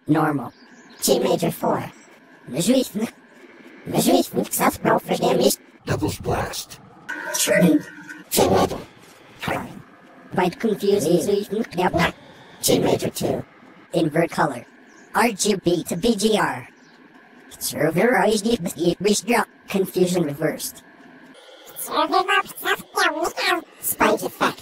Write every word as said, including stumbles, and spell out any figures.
Normal. G major four. Mejuif. Mejuif. South bro for damage. Devil's Blast. Churning. G major. Quite confusing. G major two. Invert color. R G B to B G R. Server I D Confusion reversed. Spike effect.